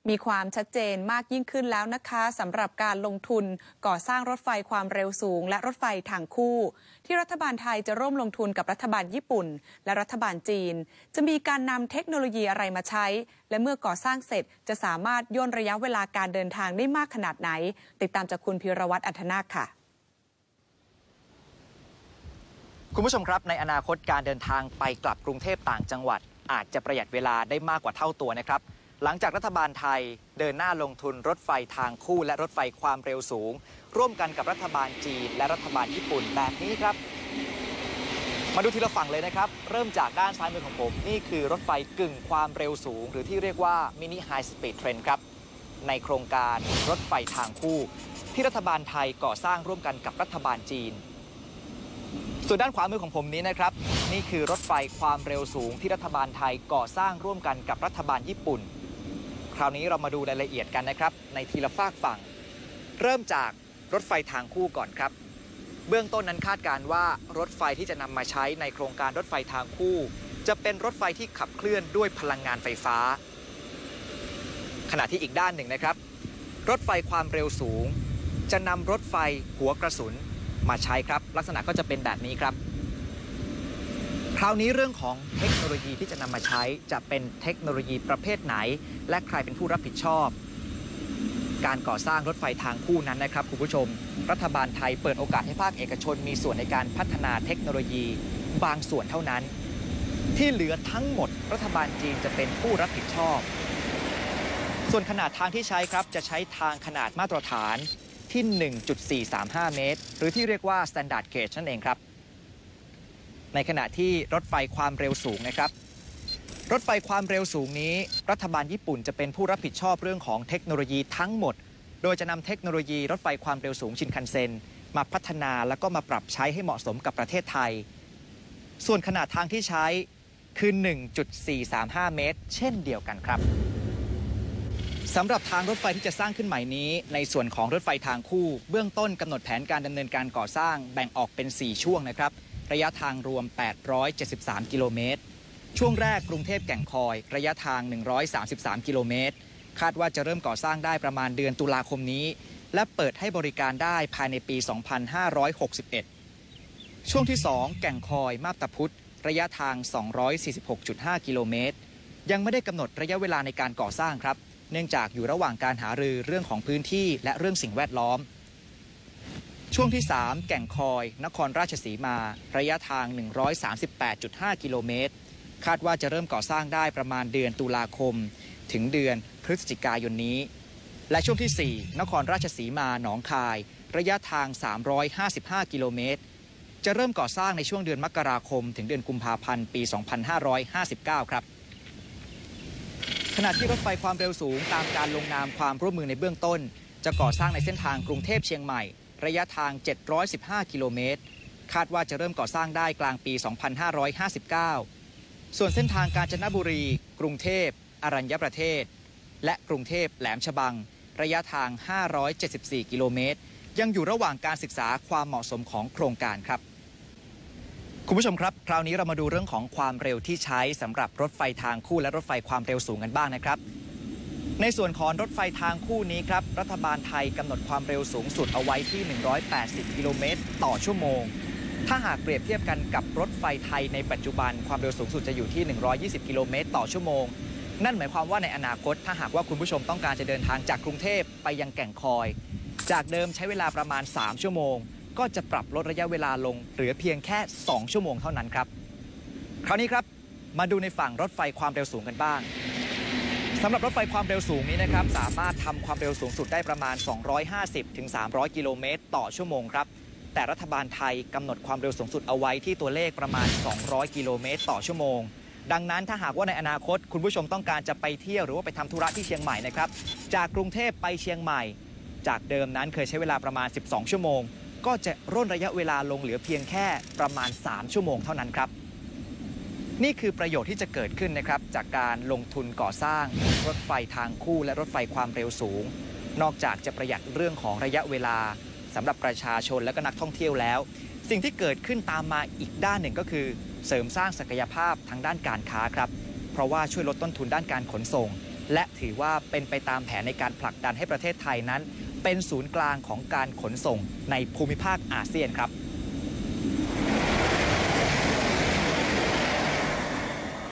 มีความชัดเจนมากยิ่งขึ้นแล้วนะคะสำหรับการลงทุนก่อสร้างรถไฟความเร็วสูงและรถไฟทางคู่ที่รัฐบาลไทยจะร่วมลงทุนกับรัฐบาลญี่ปุ่นและรัฐบาลจีนจะมีการนำเทคโนโลยีอะไรมาใช้และเมื่อก่อสร้างเสร็จจะสามารถย่นระยะเวลาการเดินทางได้มากขนาดไหนติดตามจากคุณพิรวัตรอัธนาคค่ะคุณผู้ชมครับในอนาคตการเดินทางไปกลับกรุงเทพต่างจังหวัดอาจจะประหยัดเวลาได้มากกว่าเท่าตัวนะครับหลังจากรัฐบาลไทยเดินหน้าลงทุนรถไฟทางคู่และรถไฟความเร็วสูงร่วมกันกับรัฐบาลจีนและรัฐบาลญี่ปุ่นแบบนี้ครับมาดูทีละฝั่งเลยนะครับเริ่มจากด้านซ้ายมือของผมนี่คือรถไฟกึ่งความเร็วสูงหรือที่เรียกว่ามินิไฮสปีดเทรนครับในโครงการรถไฟทางคู่ที่รัฐบาลไทยก่อสร้างร่วมกันกับรัฐบาลจีนส่วนด้านขวามือของผมนี้นะครับนี่คือรถไฟความเร็วสูงที่รัฐบาลไทยก่อสร้างร่วมกันกับรัฐบาลญี่ปุ่นคราวนี้เรามาดูรายละเอียดกันนะครับในทีละฝากฝั่งเริ่มจากรถไฟทางคู่ก่อนครับเบื้องต้นนั้นคาดการณ์ว่ารถไฟที่จะนำมาใช้ในโครงการรถไฟทางคู่จะเป็นรถไฟที่ขับเคลื่อนด้วยพลังงานไฟฟ้าขณะที่อีกด้านหนึ่งนะครับรถไฟความเร็วสูงจะนำรถไฟหัวกระสุนมาใช้ครับลักษณะก็จะเป็นแบบนี้ครับคราวนี้เรื่องของเทคโนโลยีที่จะนำมาใช้จะเป็นเทคโนโลยีประเภทไหนและใครเป็นผู้รับผิดชอบการก่อสร้างรถไฟทางคู่นั้นนะครับคุณผู้ชมรัฐบาลไทยเปิดโอกาสให้ภาคเอกชนมีส่วนในการพัฒนาเทคโนโลยีบางส่วนเท่านั้นที่เหลือทั้งหมดรัฐบาลจีนจะเป็นผู้รับผิดชอบส่วนขนาดทางที่ใช้ครับจะใช้ทางขนาดมาตรฐานที่ 1.435 เมตรหรือที่เรียกว่า Standard Gauge นั่นเองครับในขณะที่รถไฟความเร็วสูงนะครับรถไฟความเร็วสูงนี้รัฐบาลญี่ปุ่นจะเป็นผู้รับผิดชอบเรื่องของเทคโนโลยีทั้งหมดโดยจะนำเทคโนโลยีรถไฟความเร็วสูงชินคันเซ็นมาพัฒนาแล้วก็มาปรับใช้ให้เหมาะสมกับประเทศไทยส่วนขนาดทางที่ใช้คือ 1.435 เมตรเช่นเดียวกันครับสำหรับทางรถไฟที่จะสร้างขึ้นใหม่นี้ในส่วนของรถไฟทางคู่เบื้องต้นกำหนดแผนการดำเนินการก่อสร้างแบ่งออกเป็น4ช่วงนะครับระยะทางรวม873กิโลเมตรช่วงแรกกรุงเทพแก่งคอยระยะทาง133กิโลเมตรคาดว่าจะเริ่มก่อสร้างได้ประมาณเดือนตุลาคมนี้และเปิดให้บริการได้ภายในปี2561ช่วงที่2แก่งคอยมาบตาพุธระยะทาง246.5กิโลเมตรยังไม่ได้กำหนดระยะเวลาในการก่อสร้างครับเนื่องจากอยู่ระหว่างการหารือเรื่องของพื้นที่และเรื่องสิ่งแวดล้อมช่วงที่3แก่งคอยนครราชสีมาระยะทาง 138.5 กิโลเมตรคาดว่าจะเริ่มก่อสร้างได้ประมาณเดือนตุลาคมถึงเดือนพฤศจิกายนนี้และช่วงที่4นครราชสีมาหนองคายระยะทาง 355 กิโลเมตรจะเริ่มก่อสร้างในช่วงเดือนมกราคมถึงเดือนกุมภาพันธ์ปี 2559 ครับขณะที่รถไฟความเร็วสูงตามการลงนามความร่วมมือในเบื้องต้นจะก่อสร้างในเส้นทางกรุงเทพเชียงใหม่ระยะทาง715กิโลเมตรคาดว่าจะเริ่มก่อสร้างได้กลางปี2559ส่วนเส้นทางกาญจนบุรีกรุงเทพอรัญญประเทศและกรุงเทพแหลมฉบังระยะทาง574กิโลเมตรยังอยู่ระหว่างการศึกษาความเหมาะสมของโครงการครับคุณผู้ชมครับคราวนี้เรามาดูเรื่องของความเร็วที่ใช้สำหรับรถไฟทางคู่และรถไฟความเร็วสูงกันบ้างนะครับในส่วนของรถไฟทางคู่นี้ครับรัฐบาลไทยกำหนดความเร็วสูงสุดเอาไว้ที่180กิโลเมตรต่อชั่วโมงถ้าหากเปรียบเทียบกันกับรถไฟไทยในปัจจุบันความเร็วสูงสุดจะอยู่ที่120กิโลเมตรต่อชั่วโมงนั่นหมายความว่าในอนาคตถ้าหากว่าคุณผู้ชมต้องการจะเดินทางจากกรุงเทพไปยังแก่งคอยจากเดิมใช้เวลาประมาณ3ชั่วโมงก็จะปรับลดระยะเวลาลงเหลือเพียงแค่2ชั่วโมงเท่านั้นครับคราวนี้ครับมาดูในฝั่งรถไฟความเร็วสูงกันบ้างสำหรับรถไฟความเร็วสูงนี้นะครับสามารถทำความเร็วสูงสุดได้ประมาณ250ถึง300กิโลเมตรต่อชั่วโมงครับแต่รัฐบาลไทยกำหนดความเร็วสูงสุดเอาไว้ที่ตัวเลขประมาณ200กิโลเมตรต่อชั่วโมงดังนั้นถ้าหากว่าในอนาคตคุณผู้ชมต้องการจะไปเที่ยวหรือว่าไปทำธุระที่เชียงใหม่นะครับจากกรุงเทพไปเชียงใหม่จากเดิมนั้นเคยใช้เวลาประมาณ12ชั่วโมงก็จะร่นระยะเวลาลงเหลือเพียงแค่ประมาณ3ชั่วโมงเท่านั้นครับนี่คือประโยชน์ที่จะเกิดขึ้นนะครับจากการลงทุนก่อสร้างรถไฟทางคู่และรถไฟความเร็วสูงนอกจากจะประหยัดเรื่องของระยะเวลาสำหรับประชาชนและก็นักท่องเที่ยวแล้วสิ่งที่เกิดขึ้นตามมาอีกด้านหนึ่งก็คือเสริมสร้างศักยภาพทางด้านการค้าครับเพราะว่าช่วยลดต้นทุนด้านการขนส่งและถือว่าเป็นไปตามแผนในการผลักดันให้ประเทศไทยนั้นเป็นศูนย์กลางของการขนส่งในภูมิภาคอาเซียนครับ